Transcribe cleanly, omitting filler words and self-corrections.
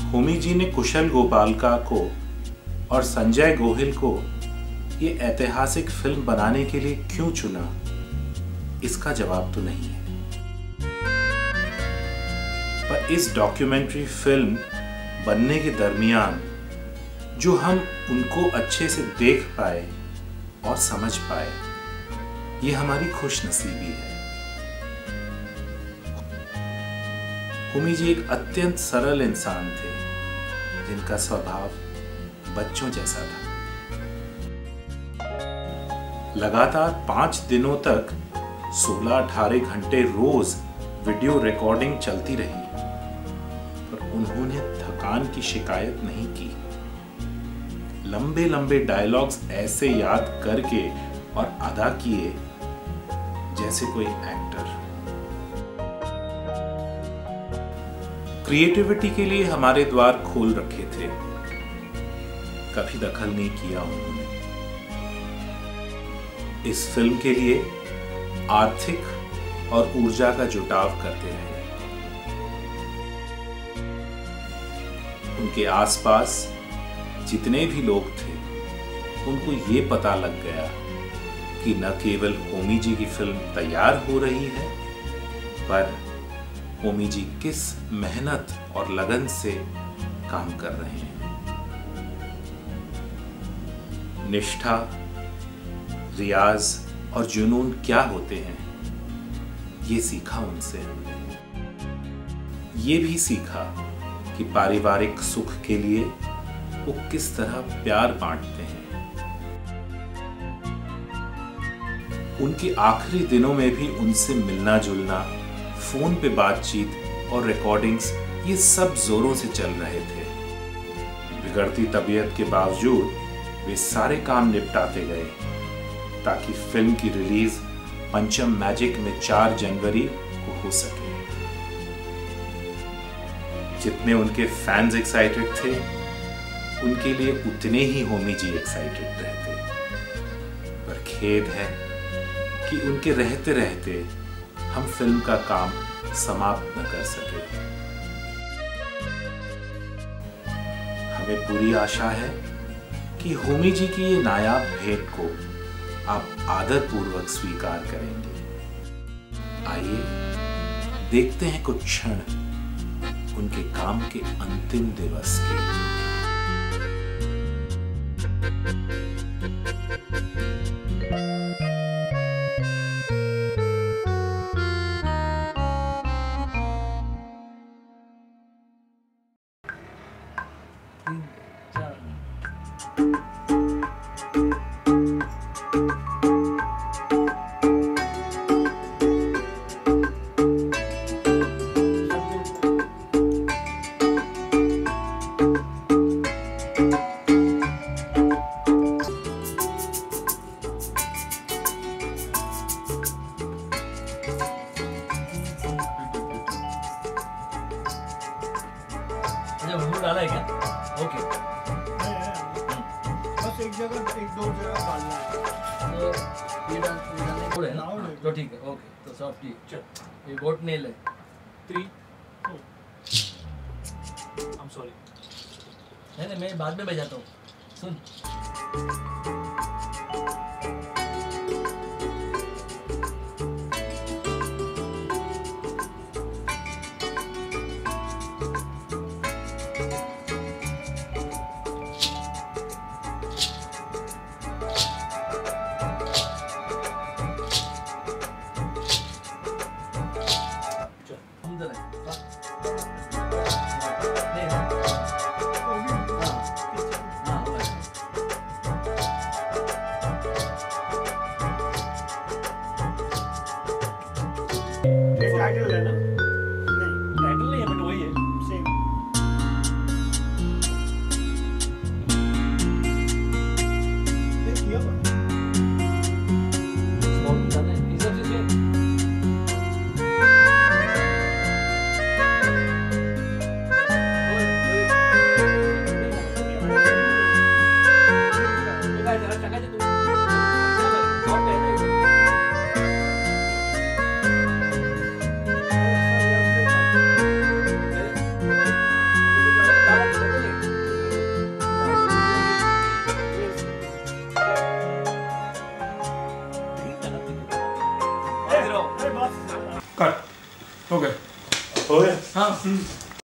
होमी जी ने कुशल गोपालका को और संजय गोहिल को ये ऐतिहासिक फिल्म बनाने के लिए क्यों चुना, इसका जवाब तो नहीं है। पर इस डॉक्यूमेंट्री फिल्म बनने के दरमियान जो हम उनको अच्छे से देख पाए और समझ पाए, ये हमारी खुशनसीबी है। होमी जी एक अत्यंत सरल इंसान थे जिनका स्वभाव बच्चों जैसा था। लगातार 5 दिनों तक 16-18 घंटे रोज वीडियो रिकॉर्डिंग चलती रही, पर उन्होंने थकान की शिकायत नहीं की। लंबे लंबे डायलॉग्स ऐसे याद करके और अदा किए जैसे कोई एक्टर। क्रिएटिविटी के लिए हमारे द्वार खोल रखे थे, कभी दखल नहीं किया उन्होंने। इस फिल्म के लिए आर्थिक और ऊर्जा का जुटाव करते रहे। उनके आसपास जितने भी लोग थे, उनको ये पता लग गया कि न केवल होमी जी की फिल्म तैयार हो रही है, पर होमी जी किस मेहनत और लगन से काम कर रहे हैं। निष्ठा, रियाज और जुनून क्या होते हैं, ये सीखा उनसे हमने। ये भी सीखा कि पारिवारिक सुख के लिए वो किस तरह प्यार बांटते हैं। उनके आखिरी दिनों में भी उनसे मिलना जुलना, फोन पे बातचीत और रिकॉर्डिंग्स, ये सब जोरों से चल रहे थे। बिगड़ती तबीयत के बावजूद वे सारे काम निपटाते गए ताकि फिल्म की रिलीज पंचम मैजिक में 4 जनवरी को हो सके। जितने उनके फैंस एक्साइटेड थे, उनके लिए उतने ही होमी जी एक्साइटेड रहते। पर खेद है कि उनके रहते रहते हम फिल्म का काम समाप्त न कर सके। हमें पूरी आशा है कि होमी जी की ये नायाब भेंट को आप आदरपूर्वक स्वीकार करेंगे। आइए देखते हैं कुछ क्षण उनके काम के अंतिम दिवस के। डाला है क्या? ओके, बस एक दो जगह डालना है। तो ये डालने है ना, तो ठीक है। ओके, तो सब ठीक। ये गोट नेल है 3 I'm sorry। नहीं, मैं बाद में बजाता हूँ, सुन। टाइटल है ना? टाइटल नहीं है, बट वही है, सेम। ये किया हुआ है। स्मॉल डालना है, ये सब चीजें। कट हो गए हो गया हाँ